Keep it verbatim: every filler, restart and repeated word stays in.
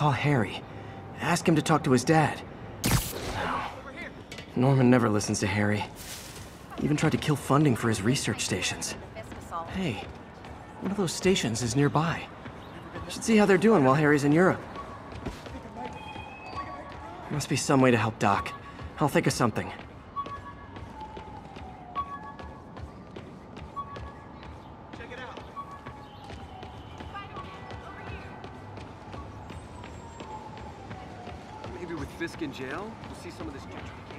call Harry. Ask him to talk to his dad. Norman never listens to Harry. Even tried to kill funding for his research stations. Hey, one of those stations is nearby. Should see how they're doing while Harry's in Europe. Must be some way to help Doc. I'll think of something. Check it out. Maybe with Fisk in jail, we'll see some of this.